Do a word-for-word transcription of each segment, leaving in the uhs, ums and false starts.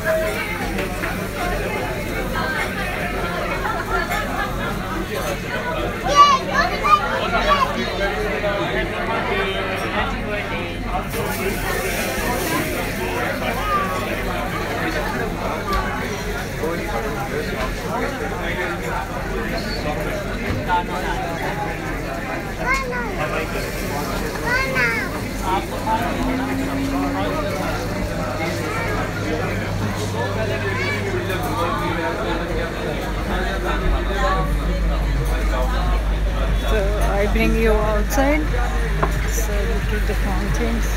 So I bring you outside. So look at the fountains.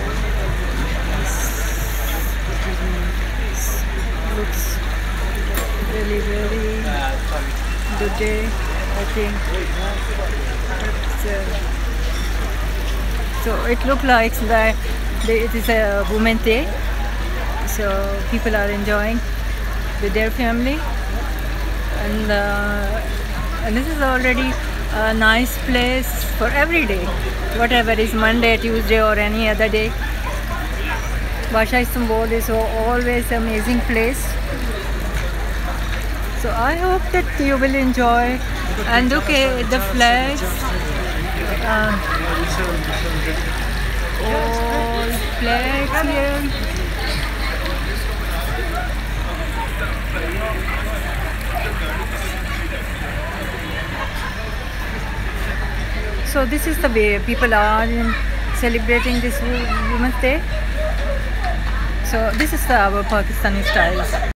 This looks really very good day, I think. So, so it looks like that it is a Women's Day. So people are enjoying with their family, and uh, and this is already a nice place for every day, whatever is Monday, Tuesday or any other day. Basha Istanbul is always an amazing place. So I hope that you will enjoy, and look at the flags. Uh, all flags here. So this is the way people are in celebrating this Women's Day. So this is the, our Pakistani styles.